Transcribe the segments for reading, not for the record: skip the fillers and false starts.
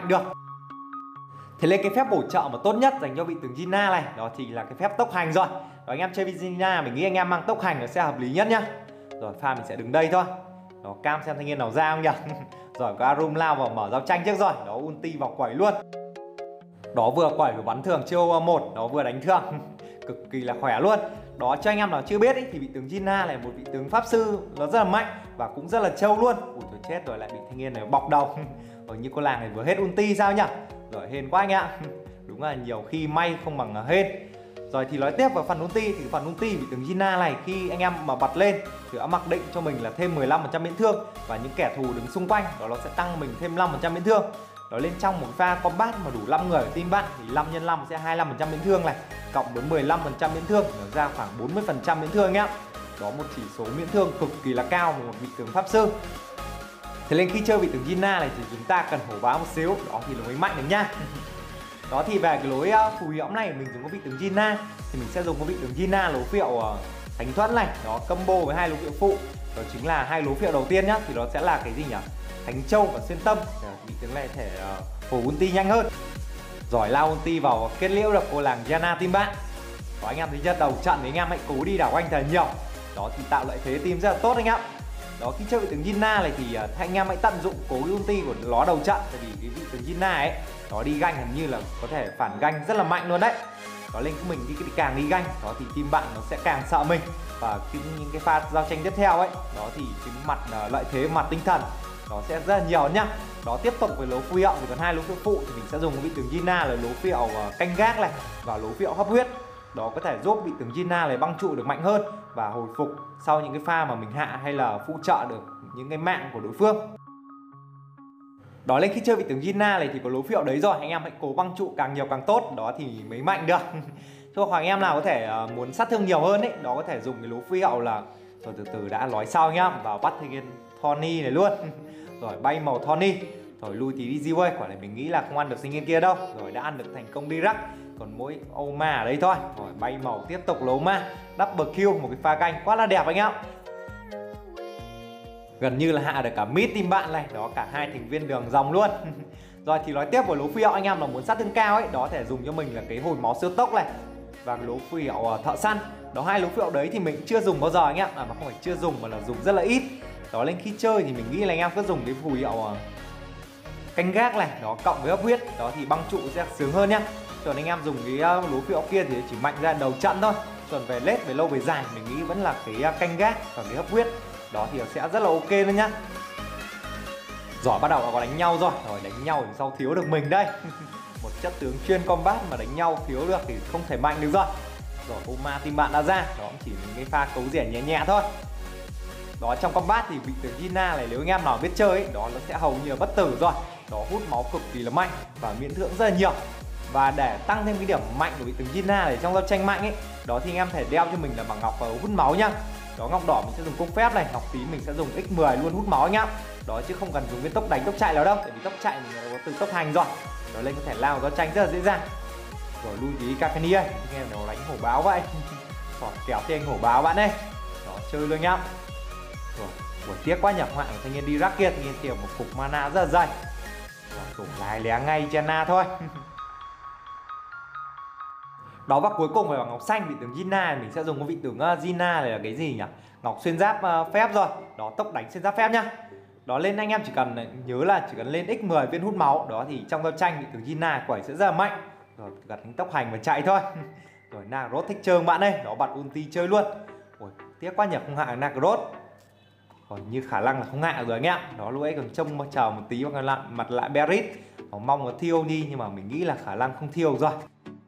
mạnh được. Thế nên cái phép bổ trợ mà tốt nhất dành cho vị tướng Gina này đó thì là cái phép tốc hành rồi. Đó, anh em chơi với Gina mình nghĩ anh em mang tốc hành nó sẽ hợp lý nhất nhá. Rồi pha mình sẽ đứng đây thôi. Đó, cam xem thanh niên nào ra không nhỉ. Rồi có Arum lao vào mở giao tranh trước rồi. Đó, ulti vào quẩy luôn. Đó, vừa quẩy vừa bắn thường chiêu 1, đó vừa đánh thường. Cực kỳ là khỏe luôn. Đó, cho anh em nào chưa biết ý, thì vị tướng Gina này một vị tướng pháp sư nó rất là mạnh và cũng rất là trâu luôn. Ui thôi chết rồi, lại bị thanh niên này bọc đầu. Rồi như cô làng này vừa hết ulti sao nhỉ. Rồi hên quá anh ạ. Đúng là nhiều khi may không bằng hên. Rồi thì nói tiếp vào phần ulti thì phần ulti vị tướng Gina này khi anh em mà bật lên thì đã mặc định cho mình là thêm 15% miễn thương và những kẻ thù đứng xung quanh đó nó sẽ tăng mình thêm 5% miễn thương. Đó, lên trong một pha combat mà đủ 5 người ở team bạn thì 5 x 5 sẽ 25% miễn thương này, cộng với 15% miễn thương nó ra khoảng 40% miễn thương nhá. Đó, một chỉ số miễn thương cực kỳ là cao của một vị tướng pháp sư. Thế nên khi chơi vị tướng Gina này thì chúng ta cần hổ báo một xíu, đó thì nó mới mạnh được nha. Đó thì về cái lối phù hiệu này mình dùng có vị tướng Gina thì mình sẽ dùng có vị tướng Gina lối phiệu Thánh Thuẫn này, đó combo với hai lối phiệu phụ. Đó chính là hai lối phiệu đầu tiên nhá, thì nó sẽ là cái gì nhỉ? Thánh Châu và Xuyên Tâm. Vị tướng này thể phổ ulti nhanh hơn. Giỏi lao ulti vào kết liễu được cô làng Diana team bạn. Đó, anh em thấy chưa, đầu trận thì anh em hãy cố đi đảo quanh thật nhiều. Đó thì tạo lợi thế team rất là tốt anh em. Đó, khi chơi vị tướng Gina này thì anh em hãy tận dụng cố ulti của nó đầu trận, tại vì cái vị tướng Gina ấy nó đi ganh hình như là có thể phản ganh rất là mạnh luôn đấy. Đó, lên của mình càng đi ganh đó thì team bạn nó sẽ càng sợ mình, và những cái pha giao tranh tiếp theo ấy đó thì cái mặt lợi thế mặt tinh thần nó sẽ rất là nhiều nhá. Đó, tiếp tục với lối phù hiệu thì còn hai lối phiệu phụ thì mình sẽ dùng vị tướng Gina là lối phiệu canh gác này và lối phiệu hấp huyết. Đó có thể giúp vị tướng Gina này băng trụ được mạnh hơn và hồi phục sau những cái pha mà mình hạ hay là phụ trợ được những cái mạng của đối phương. Đó, lên khi chơi vị tướng Gina này thì có lối phiệu đấy rồi, anh em hãy cố băng trụ càng nhiều càng tốt, đó thì mới mạnh được. Chứ còn anh em nào có thể muốn sát thương nhiều hơn ấy, đó có thể dùng cái lối phiệu là rồi từ từ đã nói sau nhá, vào bắt thanh niên Tony này luôn. Rồi bay màu Tony, rồi lui tí đi Ziwei, quả này mình nghĩ là không ăn được sinh viên kia đâu. Rồi đã ăn được thành công Dirac, còn mỗi Oma ở đây thôi. Rồi bay màu tiếp tục là Oma, double kill, một cái pha canh quá là đẹp anh em. Gần như là hạ được cả mid team bạn này, đó cả hai thành viên đường dòng luôn. Rồi thì nói tiếp với lối phiệu anh em là muốn sát thương cao ấy, đó thể dùng cho mình là cái hồi máu siêu tốc này và cái lối phiệu thợ săn. Đó, hai lối phiệu đấy thì mình chưa dùng bao giờ anh em, mà không phải chưa dùng mà là dùng rất là ít. Đó, lên khi chơi thì mình nghĩ là anh em cứ dùng cái phù hiệu canh gác này, đó cộng với hấp huyết, đó thì băng trụ sẽ sướng hơn nhá. Còn anh em dùng cái lối phiệu kia thì chỉ mạnh ra đầu trận thôi. Còn về late, về lâu về dài mình nghĩ vẫn là cái canh gác và cái hấp huyết. Đó thì sẽ rất là ok luôn nhá. Rồi bắt đầu có đánh nhau rồi. Rồi đánh nhau thì sau thiếu được mình đây. Một chất tướng chuyên combat mà đánh nhau thiếu được thì không thể mạnh được rồi. Rồi Oma team bạn đã ra, đó chỉ những cái pha cấu rỉa nhẹ nhẹ thôi. Đó, trong combat thì vị tướng Gina này nếu anh em nào biết chơi ấy, đó nó sẽ hầu như là bất tử rồi. Đó, hút máu cực kỳ là mạnh và miễn thương rất là nhiều. Và để tăng thêm cái điểm mạnh của vị tướng Gina này trong giao tranh mạnh ấy, đó thì anh em thể đeo cho mình là bằng ngọc hút máu nhá. Đó, ngọc đỏ mình sẽ dùng công phép này, ngọc tím mình sẽ dùng x10 luôn hút máu nhá. Đó, chứ không cần dùng viên tốc đánh tốc chạy nào đâu, tại vì tốc chạy mình có từ tốc hành rồi. Đó, lên có thể lao giao tranh rất là dễ dàng. Rồi lui tí Kakani ơi, nghe nó đánh hổ báo vậy. Rồi kéo thì anh hổ báo bạn ơi. Đó, chơi luôn nhá. Rồi, buổi tiếc quá nhập hoạn của thanh niên Dirac kia, thanh niên kiểu một cục mana rất là dày. Rồi, cũng lái lé ngay Jenna thôi. Đó, và cuối cùng phải bằng ngọc xanh vị tướng Gina, mình sẽ dùng cái vị tướng Gina này là cái gì nhỉ? Ngọc xuyên giáp phép rồi. Đó, tốc đánh xuyên giáp phép nhá. Đó, lên anh em chỉ cần nhớ là chỉ cần lên x10 viên hút máu, đó thì trong giao tranh vị tướng Gina quẩy sẽ rất là mạnh. Rồi gặt đánh tốc hành và chạy thôi. Rồi Nagros thích chơi bạn ơi, đó bật ulti chơi luôn. Ôi, tiếc quá nhỉ, không hạ được Nagros. Còn như khả năng là không hạ rồi anh em. Đó, lúc ấy còn trông chờ một tí hoặc mặt lại Berit. Mong nó thiêu đi nhưng mà mình nghĩ là khả năng không thiêu rồi.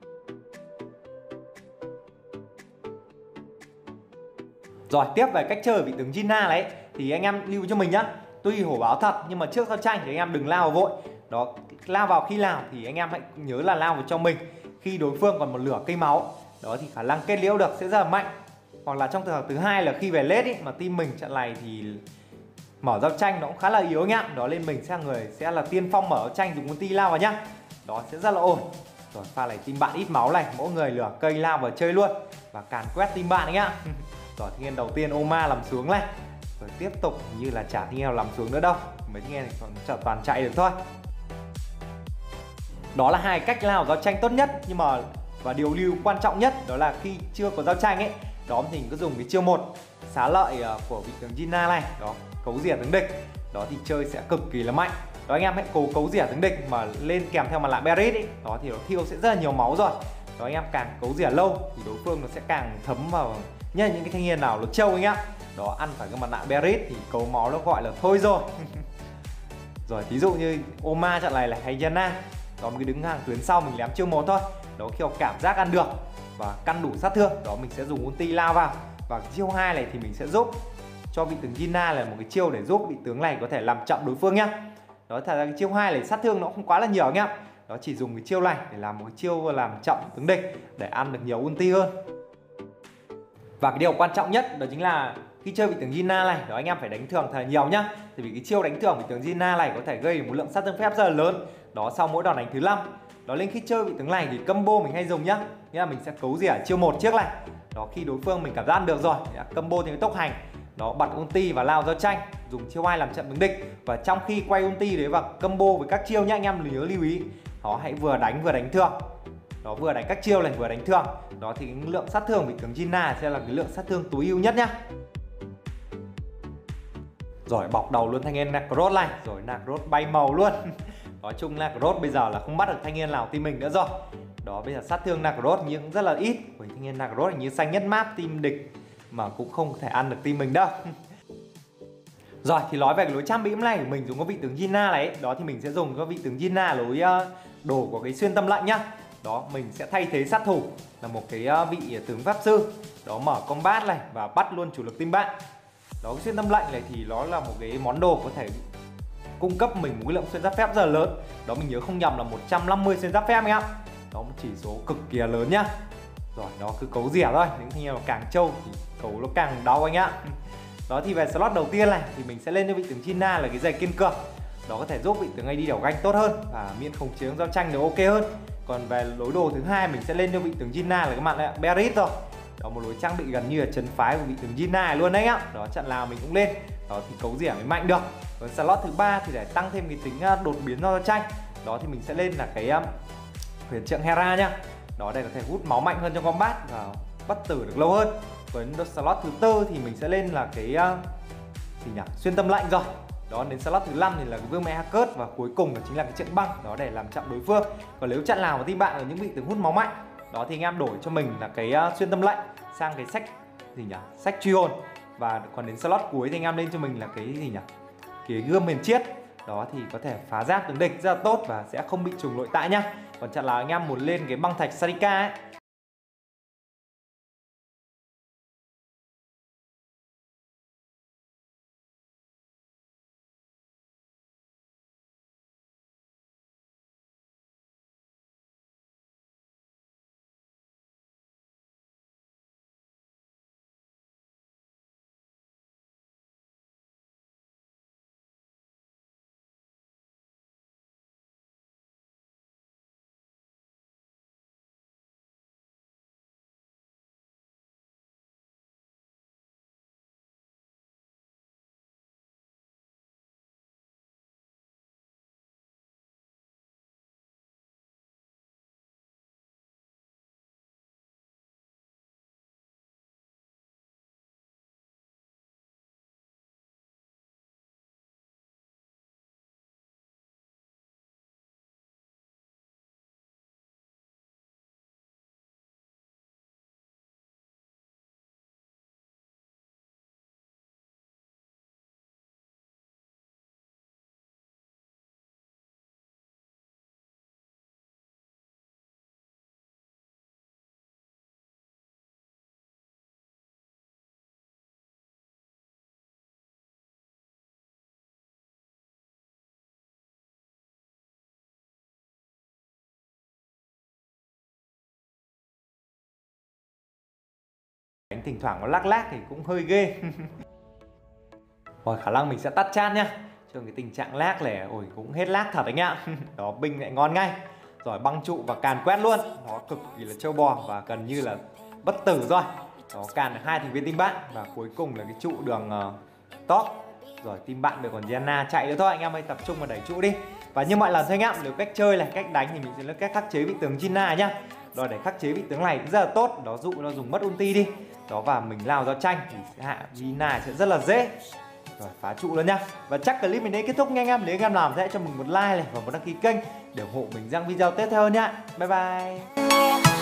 Rồi tiếp về cách chơi vị tướng Gina này thì anh em lưu cho mình nhá. Tuy hổ báo thật nhưng mà trước giao tranh thì anh em đừng lao vào vội. Đó, lao vào khi nào thì anh em hãy nhớ là lao vào cho mình khi đối phương còn một lửa cây máu. Đó thì khả năng kết liễu được sẽ rất là mạnh. Hoặc là trong trường hợp thứ hai là khi về late ý, mà team mình trận này thì mở giao tranh nó cũng khá là yếu nhá. Đó, lên mình sẽ là tiên phong mở giao tranh dùng ulti lao vào nhá. Đó sẽ rất là ổn. Rồi pha này team bạn ít máu này, mỗi người lửa cây lao vào chơi luôn và càn quét team bạn ấy nhá. Rồi thanh niên đầu tiên Oma làm xuống này. Rồi tiếp tục như là chả thanh niên nào làm xuống nữa đâu. Mấy thanh niên này còn toàn chạy được thôi. Đó là hai cách lao giao tranh tốt nhất, nhưng mà và điều lưu quan trọng nhất đó là khi chưa có giao tranh ấy, đó thì mình cứ dùng cái chiêu 1 xá lợi của vị tướng Gina này, đó cấu rỉa tướng địch, đó thì chơi sẽ cực kỳ là mạnh. Đó anh em hãy cố cấu rỉa tướng địch mà lên kèm theo mặt nạ Beerith ấy, đó thì nó thiêu sẽ rất là nhiều máu rồi. Đó anh em càng cấu rỉa lâu thì đối phương nó sẽ càng thấm vào, nhất là những cái thanh niên nào nó trâu anh em. Đó ăn phải cái mặt nạ Beerith thì cấu máu nó gọi là thôi rồi. Rồi ví dụ như Oma trận này là hay Yana, đó mình cứ đứng hàng tuyến sau mình ném chiêu 1 thôi. Đó khi cảm giác ăn được và căn đủ sát thương, đó mình sẽ dùng ulti lao vào. Và chiêu 2 này thì mình sẽ giúp cho vị tướng Gina là một cái chiêu để giúp vị tướng này có thể làm chậm đối phương nhá. Đó thật ra cái chiêu 2 này sát thương nó không quá là nhiều nhá. Đó chỉ dùng cái chiêu này để làm một cái chiêu làm chậm tướng địch để ăn được nhiều ulti hơn. Và cái điều quan trọng nhất đó chính là khi chơi vị tướng Gina này, đó anh em phải đánh thường thật là nhiều nhá. Thì vì cái chiêu đánh thường vị tướng Gina này có thể gây một lượng sát thương phép rất là lớn. Đó sau mỗi đòn đánh thứ 5. Đó nên khi chơi vị tướng này thì combo mình hay dùng nhá. Nghĩa là mình sẽ cấu rỉa chiêu 1 trước này. Đó khi đối phương mình cảm giác ăn được rồi, combo thì tốc hành. Đó bật ulti và lao giao tranh, dùng chiêu 2 làm chậm tướng địch. Và trong khi quay ulti đấy và combo với các chiêu nhá, anh em nhớ lưu ý. Đó hãy vừa đánh thường. Đó vừa đánh các chiêu này vừa đánh thường. Đó thì cái lượng sát thương vị tướng Gina sẽ là cái lượng sát thương tối ưu nhất nhá. Rồi bọc đầu luôn thanh niên Nacros này, rồi Nacros bay màu luôn. Nói chung Nacros bây giờ là không bắt được thanh niên nào team mình nữa rồi. Đó bây giờ sát thương Nacros nhưng cũng rất là ít, bởi thanh niên Nacros như xanh nhất map team địch mà cũng không thể ăn được team mình đâu. Rồi thì nói về cái lối trang bị này của mình dùng có vị tướng Gina này, đó thì mình sẽ dùng có vị tướng Gina lối đồ của cái xuyên tâm lệnh nhá. Đó mình sẽ thay thế sát thủ là một cái vị tướng pháp sư. Đó mở combat này và bắt luôn chủ lực team bạn. Đó cái xuyên tâm lệnh này thì nó là một cái món đồ có thể cung cấp mình một cái lượng xuyên giáp phép rất là lớn. Đó mình nhớ không nhầm là 150 xuyên giáp phép anh em. Đó một chỉ số cực kỳ lớn nhá. Rồi nó cứ cấu rỉa thôi, những thanh niên nó càng trâu thì cấu nó càng đau anh ạ. Đó thì về slot đầu tiên này thì mình sẽ lên cho vị tướng Gina là cái giày kiên cường. Đó có thể giúp vị tướng AD đảo ganh tốt hơn và miễn khống chế giao tranh được ok hơn. Còn về lối đồ thứ hai mình sẽ lên cho vị tướng Gina là cái mặt nạ Beerith rồi. Đó một lối trang bị gần như là trấn phái của vị tướng Gina luôn đấy á. Đó trận nào mình cũng lên. Đó thì cấu rỉa mới mạnh được. Còn slot thứ ba thì để tăng thêm cái tính đột biến giao tranh. Đó thì mình sẽ lên là cái huyền trượng Hera nhá. Đó đây có thể hút máu mạnh hơn trong combat và bất tử được lâu hơn. Với slot thứ tư thì mình sẽ lên là cái gì nhỉ? Xuyên tâm lệnh rồi. Đó đến slot thứ 5 thì là cái vương mẹ Hackers và cuối cùng là chính là cái trận băng, đó để làm chậm đối phương. Còn nếu trận nào mà team bạn ở những vị tướng hút máu mạnh, đó thì anh em đổi cho mình là cái xuyên tâm lệnh sang cái sách gì nhỉ? Sách truy hồn. Và còn đến slot cuối thì anh em lên cho mình là cái gì nhỉ? Cái gươm huyền chiết. Đó thì có thể phá giáp tướng địch rất là tốt và sẽ không bị trùng nội tại nhá. Còn trận nào anh em muốn lên cái băng thạch Sarika ấy, đánh thỉnh thoảng nó lác lác thì cũng hơi ghê. Rồi khả năng mình sẽ tắt chat nhá. Cho cái tình trạng lag này, ôi cũng hết lag thật anh ạ. Đó binh lại ngon ngay. Rồi băng trụ và càn quét luôn. Nó cực kỳ là trâu bò và gần như là bất tử rồi. Đó càn được 2 thành viên team bạn. Và cuối cùng là cái trụ đường top. Rồi team bạn được còn Diana chạy nữa thôi, anh em ơi tập trung vào đẩy trụ đi. Và như mọi lần thôi anh em, nếu cách chơi này, cách đánh thì mình sẽ lấy cách khắc chế vị tướng Gina nhá. Rồi để khắc chế vị tướng này cũng rất là tốt. Đó, dụ nó dùng mất ulti đi. Đó, và mình lao giao tranh thì hạ Gina sẽ rất là dễ. Rồi phá trụ luôn nhá. Và chắc clip mình đến kết thúc nha anh em. Nếu anh em làm hãy cho mình một like này và một đăng ký kênh để ủng hộ mình ra video tiếp theo nhá. Bye bye.